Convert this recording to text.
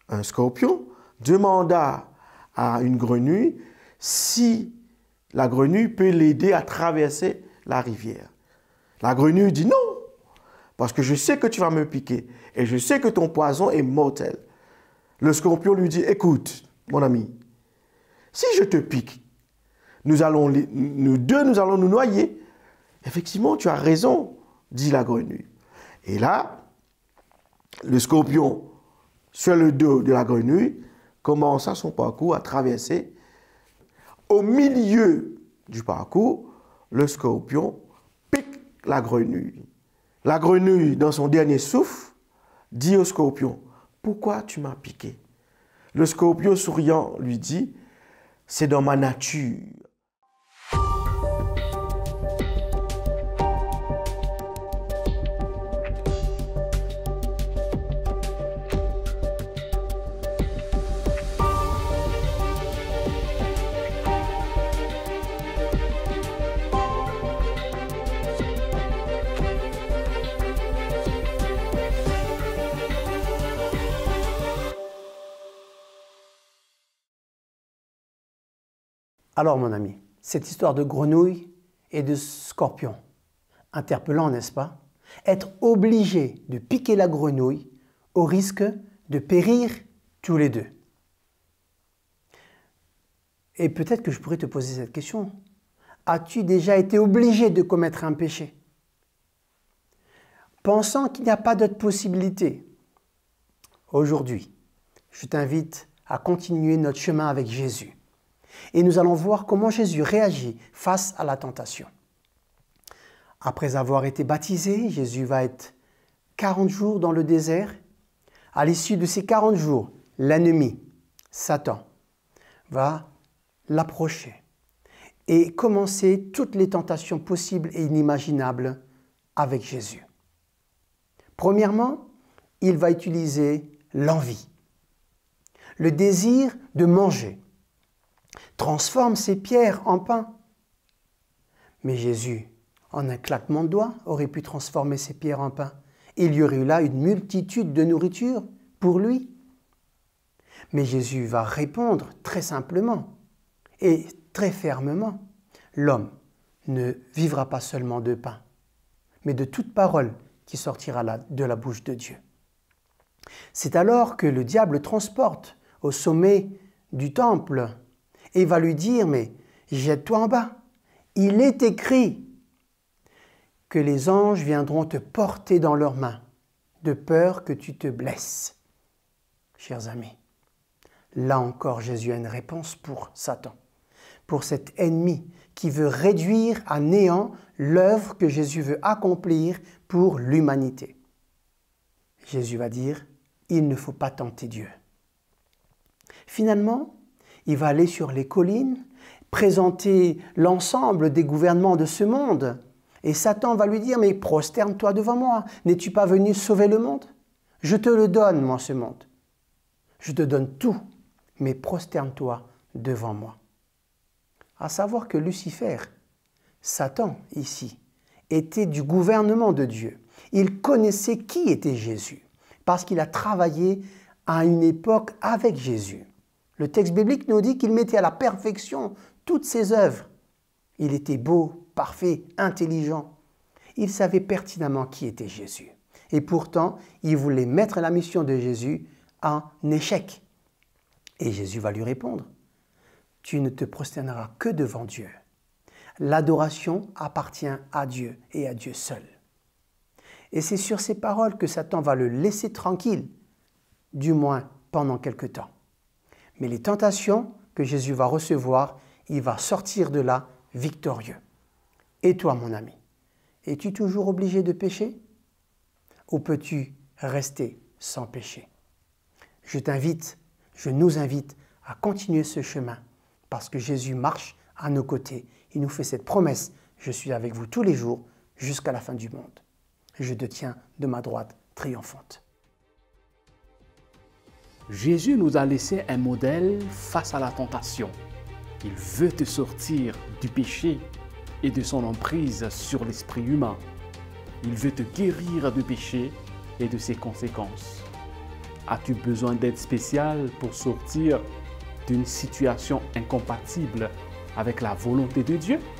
un scorpion, demanda à une grenouille si la grenouille peut l'aider à traverser la rivière. La grenouille dit non, parce que je sais que tu vas me piquer et je sais que ton poison est mortel. Le scorpion lui dit, écoute, mon ami, si je te pique, nous deux, nous allons nous noyer. Effectivement, tu as raison, dit la grenouille. Et là, le scorpion, sur le dos de la grenouille, commença son parcours à traverser. Au milieu du parcours, le scorpion pique la grenouille. La grenouille, dans son dernier souffle, dit au scorpion, « Pourquoi tu m'as piqué ?» Le scorpion souriant lui dit, « C'est dans ma nature. » Alors mon ami, cette histoire de grenouille et de scorpion, interpellant n'est-ce pas? Être obligé de piquer la grenouille au risque de périr tous les deux. Et peut-être que je pourrais te poser cette question. As-tu déjà été obligé de commettre un péché? Pensant qu'il n'y a pas d'autre possibilité, aujourd'hui, je t'invite à continuer notre chemin avec Jésus. Et nous allons voir comment Jésus réagit face à la tentation. Après avoir été baptisé, Jésus va être 40 jours dans le désert. À l'issue de ces 40 jours, l'ennemi, Satan, va l'approcher et commencer toutes les tentations possibles et inimaginables avec Jésus. Premièrement, il va utiliser l'envie, le désir de manger. Transforme ces pierres en pain. Mais Jésus, en un claquement de doigts, aurait pu transformer ces pierres en pain. Il y aurait eu là une multitude de nourriture pour lui. Mais Jésus va répondre très simplement et très fermement. L'homme ne vivra pas seulement de pain, mais de toute parole qui sortira de la bouche de Dieu. C'est alors que le diable transporte au sommet du temple et il va lui dire, mais jette-toi en bas. Il est écrit que les anges viendront te porter dans leurs mains, de peur que tu te blesses. Chers amis, là encore Jésus a une réponse pour Satan, pour cet ennemi qui veut réduire à néant l'œuvre que Jésus veut accomplir pour l'humanité. Jésus va dire, il ne faut pas tenter Dieu. Finalement, il va aller sur les collines, présenter l'ensemble des gouvernements de ce monde. Et Satan va lui dire, mais prosterne-toi devant moi. N'es-tu pas venu sauver le monde? Je te le donne, moi, ce monde. Je te donne tout, mais prosterne-toi devant moi. À savoir que Lucifer, Satan ici, était du gouvernement de Dieu. Il connaissait qui était Jésus, parce qu'il a travaillé à une époque avec Jésus. Le texte biblique nous dit qu'il mettait à la perfection toutes ses œuvres. Il était beau, parfait, intelligent. Il savait pertinemment qui était Jésus. Et pourtant, il voulait mettre la mission de Jésus en échec. Et Jésus va lui répondre, « Tu ne te prosterneras que devant Dieu. L'adoration appartient à Dieu et à Dieu seul. » Et c'est sur ces paroles que Satan va le laisser tranquille, du moins pendant quelque temps. Mais les tentations que Jésus va recevoir, il va sortir de là victorieux. Et toi, mon ami, es-tu toujours obligé de pécher? Ou peux-tu rester sans péché? Je t'invite, je nous invite à continuer ce chemin parce que Jésus marche à nos côtés. Il nous fait cette promesse, je suis avec vous tous les jours jusqu'à la fin du monde. Je te tiens de ma droite triomphante. Jésus nous a laissé un modèle face à la tentation. Il veut te sortir du péché et de son emprise sur l'esprit humain. Il veut te guérir du péché et de ses conséquences. As-tu besoin d'aide spéciale pour sortir d'une situation incompatible avec la volonté de Dieu?